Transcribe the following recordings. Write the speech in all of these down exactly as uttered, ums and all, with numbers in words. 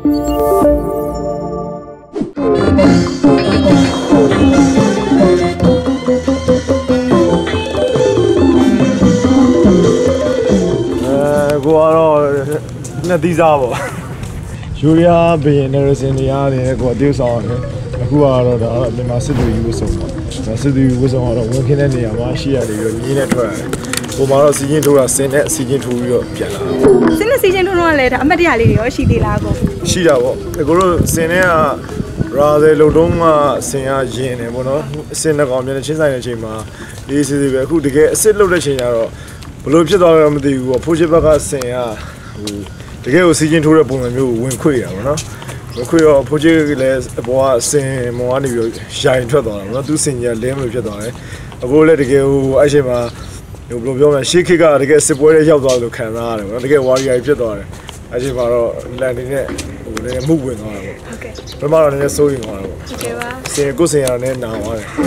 那第三步，有点别那个是那样的，过丢上的，那过了的，你妈是对有什么？那是对有什么了？我看到你妈写的有你那出来，我妈那时间图了，现在时间图有变了。 现在时间图弄来的，俺们家里有洗的那个。 是的不？那个罗现在啊，然后劳动啊，现在钱呢不孬，现在方面的青山的钱嘛，意思是个，这个现在的钱了，不如别到那么地方，普及把个现在。这个有时间图的部分就ဝင်ခွေရပါတော့ဝင်ခွေရောဖိုးကြီးလည်းဘောကစင်မောကနေပြီးရှာရင်ထွက်သွားတာပေါ့နော်သူစင်ကြီးလင်းလို့ဖြစ်သွားတယ်အခုလည်းတကယ်ဟိုအဲ့ချိန်မှာဟိုဘယ်လိုပြောမလဲရှေ့ခေတ်ကတကယ်စစ်ပွဲတွေရောက်သွားလို့ခံစားရတယ်ပေါ့နော်တကယ်ဝါရီယာဖြစ်သွားတယ်အဲ့ချိန်မှာတော့လန်နေနဲ့ဟိုလည်းမှုဝင်သွားတာပေါ့ဟုတ်ကဲ့ဘယ်မှာတော့လည်းစိုးရင်သွားတာပေါ့ဟုတ်ကဲ့ပါစင်ကိုစင်ရတဲ့နာသွားတယ်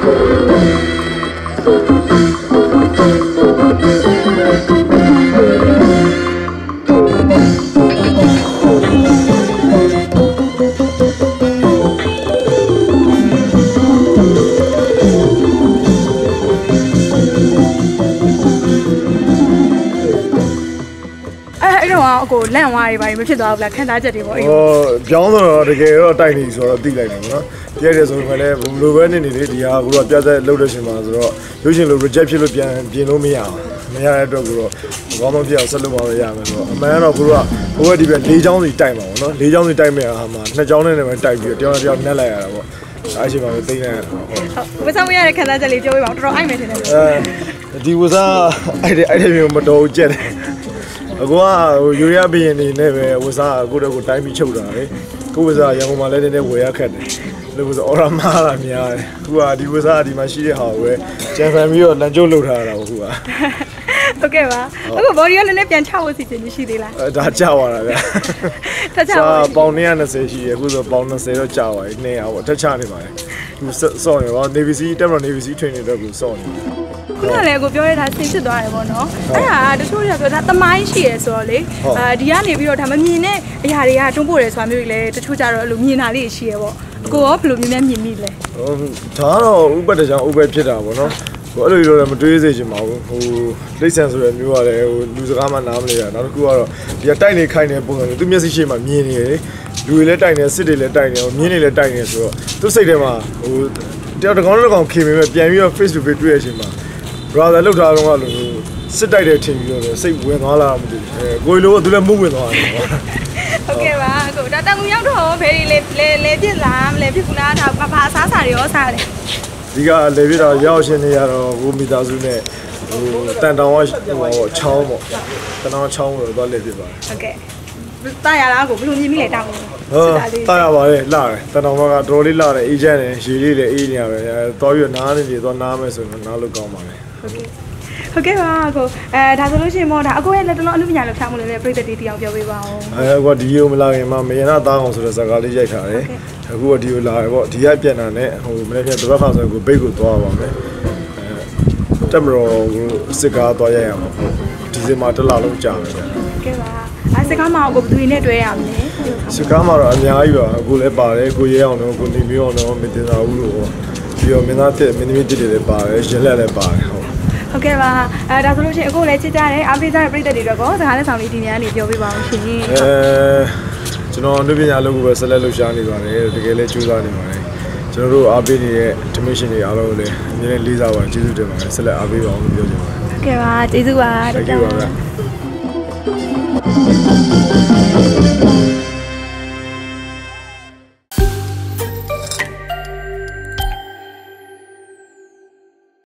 ကိုလန့်သွားတွေပါမဖြစ်သွားဘူးလားခံစားချက်တွေပေါ့အေးဟိုပြောင်းတော့တကယ်တော့တိုက်နေဆိုတော့တိလိုက်တယ်နော်ပြည့်တယ်ဆိုရင်လည်းဘလိုပဲနေနေလေဒီဟာကိုတော့ပြတ်သက်လှုပ်တဲ့ရှင်မှာဆိုတော့ရုပ်ရှင်လို reject ဖြစ်လို့ပြန်ပြင်လို့မရအောင်မရတဲ့အတွက်ကိုတော့ဘာမှမဖြစ်အောင်ဆက်လုပ်ပါလို့ရမယ်ဆိုတော့အမှန်ကတော့ကိုကဘိုးကဒီပဲ၄ချောင်းစီတိုက်မှာပေါ့နော်၄ချောင်းစီတိုက်မဲ့ဟာမှာနှစ်ချောင်းနဲ့လည်းပဲတိုက်ပြီးတော့တယောက်တစ်ယောက်နှက်လိုက်ရတာပေါ့အဲ့ချိန်မှာပဲသိနေရဟုတ်ဝစားမရတဲ့ခံစားချက်လေးပြောပြပါဦးတော်တော်အိုက်မယ်ထင်တယ်အဲဒီဝစားအဲ့ဒီအဲ့ဒီမျိုးမတော်ကြက်တယ်အခုကဟိုယူရီးယားဘီရင်နေနဲ့ပဲဝစားအခုတော့ကိုတိုင်းပြီးချုပ်တာလေကိုဝစားရန်ကုန်မှာလည်းနည်းနည်းဝယ်ရခက်တယ်လို့ဆိုအော်ရမားလာများတယ်အခုကဒီဝစားဒီမှာရှိတဲ့ဟာကိုပဲကျန်ဖန်ပြီးတော့လန်ကျုပ်လုပ်ထားတာအခုကဟုတ်ကဲ့ပါအခုဘော်ဒီကလည်းပြန်ချဖို့စီစဉ်ရှိသေးလားအဲဒါကြာသွားတာဗျာထပ်ချပါပေါင်၂၂၀ရှိရအခုဆိုပေါင်၂၀တော့ကြာသွားပြီနှစ်ရာပေါ့ထပ်ချနေပါတယ်သူစော့နေပါ Navy Sea တက်မတော် Navy Sea training တော့ကိုစော့နေခုနလည်းကိုပြောရတာဆင်းဖြစ်သွားတယ်ပေါ့နော်အဲ့ဒါတချို့တွေကပြောတာတမိုင်းရှိရဆိုတော့လေအဲဒီကနေပြီးတော့ဒါမမြင်တဲ့အရာတွေကတွန်းပို့တယ်ဆိုတာမျိုးကြီးလည်းတချို့ကြတော့အဲ့လိုမြင်တာလေးရှိရပေါ့ကိုရောဘယ်လိုမြင်မြင်မြင်မိလဲဟိုဒါတော့ဥပဒေကြောင့်ဥပဒေဖြစ်တာပေါ့နော်ဟိုအဲ့လိုလိုလည်းမတွေးစေချင်ပါဘူးဟိုလိမ့်ဆန်ဆိုတဲ့မျိုးကလည်းဟိုလူစကားမှနားမလဲရနောက်တစ်ခုကတော့ဒီကတိုက်နေခိုင်းနေပုံစံမျိုးသူမျက်စိရှိမှမြင်နေတယ်လူတွေလည်းတိုက်နေစစ်တွေလည်းတိုက်နေဟိုမြင်းတွေလည်းတိုက်နေဆိုတော့သူစိတ်ထဲမှာဟိုတယောက်တစ်ကောင်တစ်ကောင်ခင်ပေမဲ့ပြန်ပြီးတော့ face to face တွေ့ရချိန်မှာ brother လောက်ထားတော့ကလို့စစ်တိုက်တဲ့ထင်ပြီးတော့စိတ်ဝင်သွားလားမသိဘူးအဲကိုလိုကသူလည်းမှုဝင်သွားတယ်ပေါ့ဟုတ်ကဲ့ပါအခုဒါတန်ငူရောက်တော့ဘယ်လေလေလေပြစ်လားမလဲပြစ်ကူလားဒါဘာစားစာတွေရောစားတယ်ဒီကလေပြစ်တော့ရောက်ရှင်နေရတော့ဟိုမီတာစုနဲ့ဟိုတန်တောင်ကဟိုချောင်းပေါ့တန်တောင်ချောင်းလို့တော့လေပြစ်ပါတယ်ဟုတ်ကဲ့တာရလားကိုဘယ်လိုမြင်မိလဲတောင်းဟုတ်တာရပါလေလာတယ်တန်တောင်ကတော်တော်လေးလာတယ်အေးချမ်းတယ်ရေလေးလည်းအေးနေရတယ်တော်ပြီးတော့နားနေနေတော့နားမယ်ဆိုတော့နားလို့ကောင်းပါလေဟုတ်ကဲ့ဟုတ်ကဲ့ပါကိုအဲဒါဆိုလို့ရှိရင်မောဒါအကိုရဲ့လက်တလုံးအမှုပညာလောက်ဖြောင်းမလို့လည်းပြည်သက်တီးတောင်ပြောပေးပါဦးအဲအကိုဒီယိုမလာခင်မှာမယနာသားအောင်ဆိုတဲ့ဇာကားလေးရိုက်ထားတယ်အခုကဒီယိုလာတယ်ပေါ့ဒီကပြန်တာနဲ့ဟိုမနေ့ကတပတ်ခါဆိုကိုဘိတ်ကိုသွားပါမယ်အဲတက်မတော်ကိုစစ်ကားသွားရရမှာပေါ့ဒီစင်မှာတစ်လလုံးကြာမယ်ဟုတ်ကဲ့ပါအဲစစ်ကားမှာကိုဘယ်သူနဲ့တွဲရမလဲစစ်ကားမှာတော့အများကြီးပါကိုလည်းပါတယ်ကိုရဲအောင်တော့ကိုနေမျိုးအောင်တော့မတင်သာဘူးလို့ပြီးတော့မင်းသားတက်မင်းသမီးတက်တယ်ပါတယ်ရင်လက်လည်းပါတယ်ဟုတ်ဟုတ်ကဲ့ပါအဲဒါဆိုလို့ရှိရင်အခုလည်းချစ်ကြတယ်အားပေးကြတဲ့ပြည်သက်တွေတော့ကောစကားနဲ့ဆောင်လေးဒီနေရာနေပြောပြပါအောင်ရှင်အဲကျွန်တော်အနုပညာလုပ်ကိုပဲဆက်လက်လှူရှားနေပါတယ်တကယ်လည်းကြိုးစားနေပါတယ်ကျွန်တော်တို့အားပေးနေတဲ့ donation တွေအားလုံးကိုလည်းအမြဲတမ်းလေးစားပါကျေးဇူးတင်ပါတယ်ဆက်လက်အားပေးပါအောင်လို့ပြောချင်ပါတယ်ဟုတ်ကဲ့ပါကျေးဇူးပါတကယ်ပါဗျ